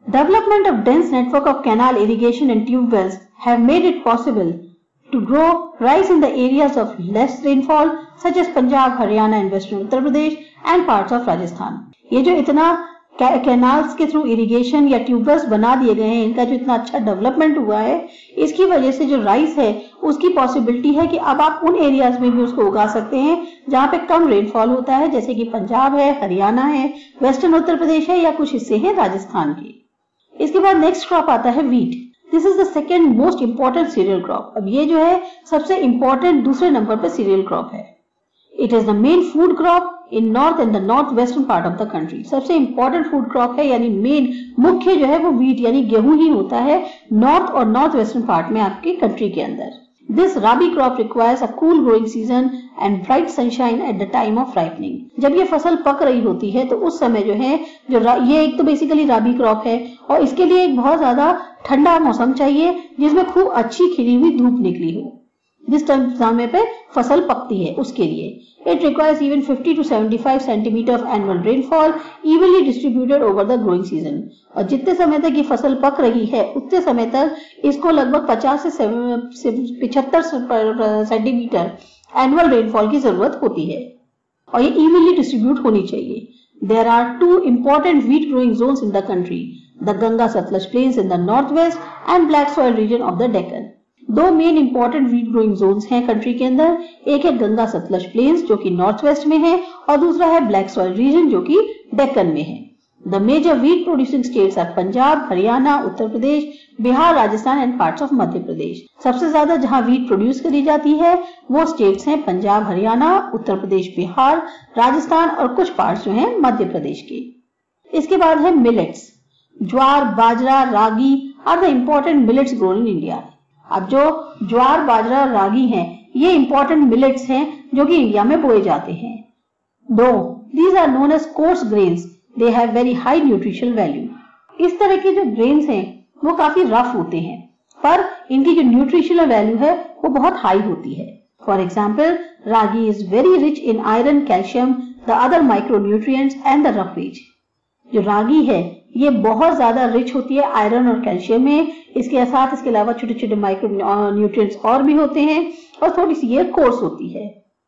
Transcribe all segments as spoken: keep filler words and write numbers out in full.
Development of dense network of canal irrigation and tube wells have made it possible to grow rice in the areas of less rainfall such as Punjab, Haryana and Western Uttar Pradesh and parts of Rajasthan. ये जो इतना canals के through irrigation या tube wells बना दिए गए हैं, इनका जो इतना अच्छा डेवलपमेंट हुआ है, इसकी वजह से जो राइस है उसकी पॉसिबिलिटी है कि अब आप उन एरियाज में भी उसको उगा सकते हैं जहां पे कम रेनफॉल होता है, जैसे कि पंजाब है, हरियाणा है, वेस्टर्न उत्तर प्रदेश है या कुछ हिस्से हैं राजस्थान के। इसके बाद नेक्स्ट क्रॉप आता है wheat. This is the second most important cereal crop. अब ये जो है सबसे इंपॉर्टेंट दूसरे नंबर पे सीरियल क्रॉप है। It is the main food crop in north and the north western part of the country. सबसे इंपॉर्टेंट फूड क्रॉप है, यानी मेन मुख्य जो है वो व्हीट यानी गेहूं ही होता है नॉर्थ और नॉर्थ वेस्टर्न पार्ट में आपकी कंट्री के अंदर। This rabi crop requires a cool growing season and bright sunshine at the time of ripening. जब ये फसल पक रही होती है तो उस समय जो है जो ये एक तो बेसिकली राबी क्रॉप है और इसके लिए एक बहुत ज्यादा ठंडा मौसम चाहिए जिसमें खूब अच्छी खिली हुई धूप निकली हो। जिस समय पे फसल पकती है उसके लिए it requires even fifty to seventy-five centimeter of annual rainfall evenly distributed over the growing season. और जितने समय तक ये फसल पक रही है उतने समय तक इसको लगभग पचास से पचहत्तर सेंटीमीटर एनुअल रेनफॉल की जरूरत होती है और ये इवनली डिस्ट्रीब्यूट होनी चाहिए। There are two important wheat growing zones in the country, the Ganga Satluj plains in the northwest and black soil region of the Deccan. दो main important wheat growing zones हैं country के अंदर। एक है Ganga Sutlej planes जो कि north west में है और दूसरा है ब्लैक सॉइल रीजन जो कि डेक्कन में है। The major wheat producing states are Punjab, Haryana, Uttar Pradesh, Bihar, Rajasthan and parts of Madhya Pradesh. सबसे ज्यादा जहां व्हीट प्रोड्यूस करी जाती है वो स्टेट्स हैं पंजाब, हरियाणा, उत्तर प्रदेश, बिहार, राजस्थान और कुछ पार्ट्स जो हैं मध्य प्रदेश के। इसके बाद है millets. Jowar, bajra, ragi are the important millets grown in India. अब जो ज्वार, बाजरा, रागी हैं ये इंपॉर्टेंट मिलेट्स हैं जो कि इंडिया में बोए जाते हैं। दो these are known as coarse grains, they have very high nutritional value. इस तरह के जो ग्रेन्स हैं वो काफी रफ होते हैं पर इनकी जो न्यूट्रिशनल वैल्यू है वो बहुत हाई होती है। For example ragi is very rich in iron, calcium, the other micro nutrients and the roughage. जो रागी है ये बहुत ज्यादा रिच होती है आयरन और कैल्शियम में, इसके साथ इसके अलावा छोटे छोटे माइक्रो न्यूट्रिएंट्स और भी होते हैं और थोड़ी सी ये कोर्स होती है।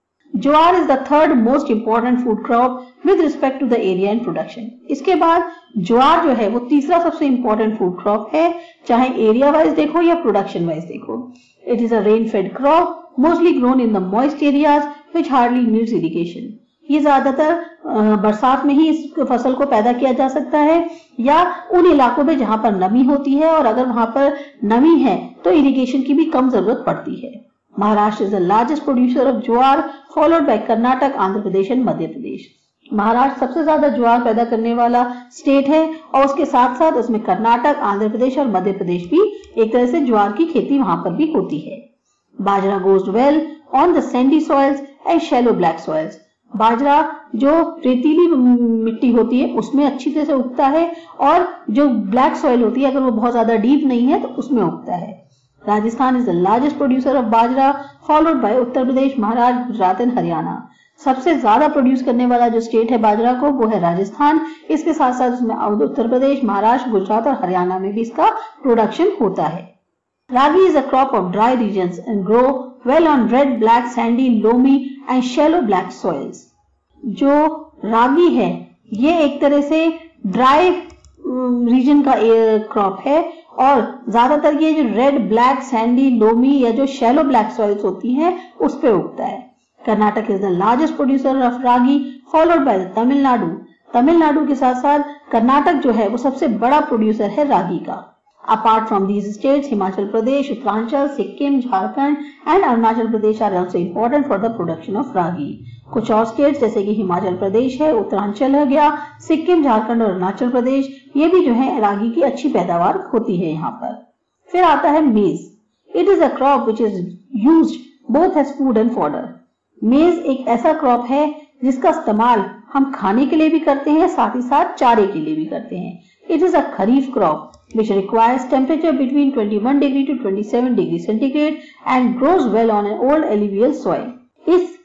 Jowar is the third most important food crop with respect to the area and production. इसके बाद ज्वार जो है वो तीसरा सबसे इंपॉर्टेंट फूड क्रॉप है, चाहे एरिया वाइज देखो या प्रोडक्शन वाइज देखो। It is a rain fed crop mostly grown in the moist areas which hardly needs irrigation. ये ज्यादातर बरसात में ही इस फसल को पैदा किया जा सकता है या उन इलाकों में जहां पर नमी होती है और अगर वहां पर नमी है तो इरिगेशन की भी कम जरूरत पड़ती है। Maharashtra is the largest producer of jowar followed by Karnataka, Andhra Pradesh and Madhya Pradesh. Maharashtra सबसे ज्यादा ज्वार पैदा करने वाला स्टेट है और उसके साथ साथ उसमें कर्नाटक, आंध्र प्रदेश और मध्य प्रदेश भी एक तरह से ज्वार की खेती वहां पर भी होती है। Bajra goes well on the sandy soils and shallow black soils. Bajra जो रेतीली मिट्टी होती है उसमें अच्छी तरह से उगता है और जो ब्लैक सॉइल होती है अगर वो बहुत ज्यादा डीप नहीं है तो उसमें उगता है। Rajasthan is the largest producer of bajra followed by Uttar Pradesh, Maharashtra, Gujarat and Haryana. सबसे ज्यादा प्रोड्यूस करने वाला जो स्टेट है बाजरा को वो है राजस्थान। इसके साथ साथ उसमें उत्तर प्रदेश, महाराष्ट्र, गुजरात और हरियाणा में भी इसका प्रोडक्शन होता है। Ragi is a crop of dry regions and grow well on red, black, sandy, loamy and shallow black soils. जो रागी है ये एक तरह से ड्राई रीजन का क्रॉप है और ज्यादातर ये जो रेड, ब्लैक, सैंडी, लोमी या जो शैलो ब्लैक सॉइल्स होती हैं उस पे उगता है। Karnataka is the largest producer of ragi followed by Tamil Nadu. Tamil Nadu के साथ साथ कर्नाटक जो है वो सबसे बड़ा प्रोड्यूसर है रागी का। Apart from these states, Himachal Pradesh, Uttaranchal, Sikkim, Jharkhand and Arunachal Pradesh are also important for the production of ragi. कुछ और स्टेट्स जैसे कि हिमाचल प्रदेश है, उत्तरांचल हो गया, सिक्किम, झारखंड और अरुणाचल प्रदेश, ये भी जो है रागी की अच्छी पैदावार होती है यहाँ पर। फिर आता है maize. It is a crop which is used both as food and fodder. Maize एक ऐसा क्रॉप है जिसका इस्तेमाल हम खाने के लिए भी करते हैं, साथ ही साथ चारे के लिए भी करते हैं। It is a kharif crop which requires temperature between twenty-one degree to twenty-seven degree centigrade and grows well on an old alluvial soil. इस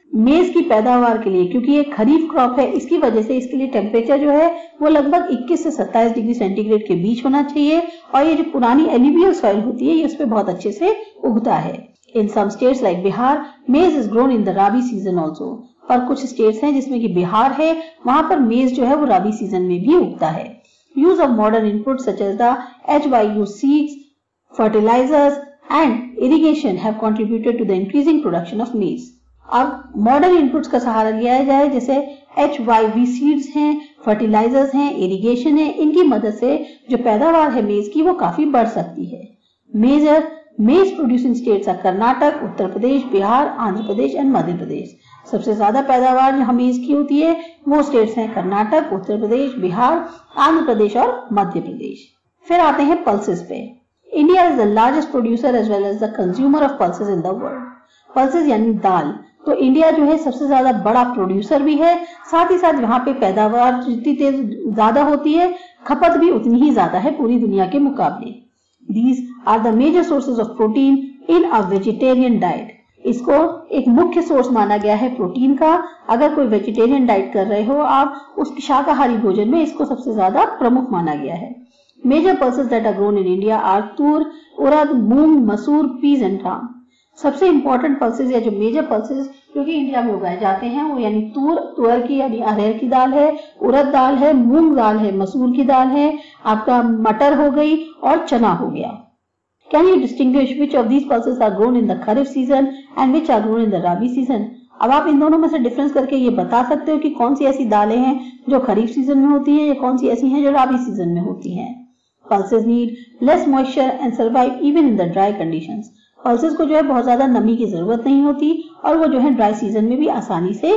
मेज की पैदावार के लिए, क्योंकि ये खरीफ क्रॉप है, इसकी वजह से इसके लिए टेम्परेचर जो है वो लगभग इक्कीस से सत्ताईस डिग्री सेंटीग्रेड के बीच होना चाहिए और ये जो पुरानी एल्यूवियल सॉइल होती है ये उस पर बहुत अच्छे से उगता है। In some states like Bihar maize is grown in the rabi season also. और कुछ स्टेट्स हैं जिसमें कि बिहार है, वहां पर मेज जो है वो राबी सीजन में भी उगता है। Use of modern input such as the H Y U seeds, fertilisers and irrigation have contributed to the increasing production of maize. अब मॉडर्न इनपुट्स का सहारा लिया जाए, जैसे एच वाई वी सीड्स हैं, फर्टिलाइजर्स हैं, इरिगेशन है, इनकी मदद से जो पैदावार है मेज की वो काफी बढ़ सकती है। Major maize producing states are Karnataka, Uttar Pradesh, Bihar, Andhra Pradesh and Madhya Pradesh. सबसे ज्यादा पैदावार जो मेज की होती है वो स्टेट्स हैं कर्नाटक, उत्तर प्रदेश, बिहार, आंध्र प्रदेश और मध्य प्रदेश। फिर आते हैं पल्सेस पे। India is the largest producer as well as the consumer of pulses in the world. Pulses यानी दाल, तो इंडिया जो है सबसे ज्यादा बड़ा प्रोड्यूसर भी है, साथ ही साथ यहाँ पे पैदावार जितनी तेज ज्यादा होती है, खपत भी उतनी ही ज्यादा है पूरी दुनिया के मुकाबले। These are the major sources of protein in a vegetarian diet. इसको एक मुख्य सोर्स माना गया है प्रोटीन का। अगर कोई वेजिटेरियन डाइट कर रहे हो आप, उसकी शाकाहारी भोजन में इसको सबसे ज्यादा प्रमुख माना गया है। Major pulses that are grown in India are tur, urad, moong, masoor, peas and ग्राम। सबसे इंपॉर्टेंट पल्सेस या जो मेजर पल्सेस जो कि इंडिया में उगाए जाते हैं वो यानी तूर, तुअर की यानी अरहर की दाल है, उड़द दाल है, मूंग दाल है, मसूर की दाल है, आपका मटर हो गई और चना हो गया। Can you distinguish which of these pulses are grown in the kharif season and which are grown in the rabi season? अब आप इन दोनों में से डिफरेंस करके ये बता सकते हो कि कौन सी ऐसी दालें हैं जो खरीफ सीजन में होती हैं या कौन सी ऐसी हैं जो राबी सीजन में होती हैं। Pulses need less moisture and survive even in the dry conditions. Pulses को जो है बहुत ज्यादा नमी की जरूरत नहीं होती और वो जो है ड्राई सीजन में भी आसानी से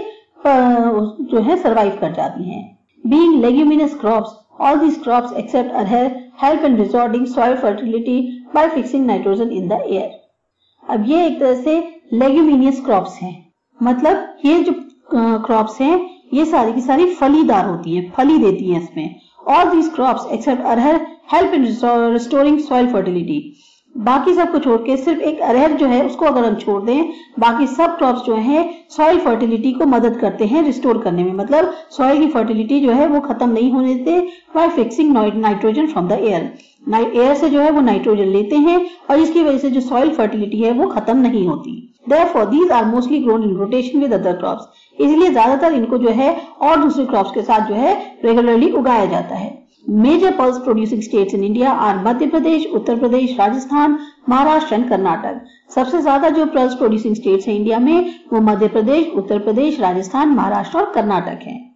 जो है सर्वाइव कर जाती हैं। Being leguminous crops, all these crops except arhar help in resorting soil fertility by fixing nitrogen in the air. अब ये एक तरह से लेग्यूमिनियस क्रॉप्स हैं, मतलब ये जो क्रॉप्स हैं ये सारी की सारी फलीदार होती है, फली देती है इसमें। All these crops except arhar help in restoring soil fertility. बाकी सब को छोड़ के सिर्फ एक अरहर जो है उसको अगर हम छोड़ दें, बाकी सब क्रॉप्स जो हैं सॉइल फर्टिलिटी को मदद करते हैं रिस्टोर करने में, मतलब सॉइल की फर्टिलिटी जो है वो खत्म नहीं होने देते by fixing nitrogen from the air. Air से जो है वो नाइट्रोजन लेते हैं और इसकी वजह से जो सॉइल फर्टिलिटी है वो खत्म नहीं होती। Therefore, these are mostly grown in rotation with other crops. इसलिए ज्यादातर इनको जो है और दूसरे क्रॉप्स के साथ जो है रेगुलरली उगाया जाता है। Major pulse producing states in India are Madhya Pradesh, Uttar Pradesh, Rajasthan, Maharashtra and Karnataka. सबसे ज्यादा जो पल्स प्रोड्यूसिंग स्टेट्स हैं इंडिया में वो मध्य प्रदेश, उत्तर प्रदेश, राजस्थान, महाराष्ट्र और कर्नाटक हैं।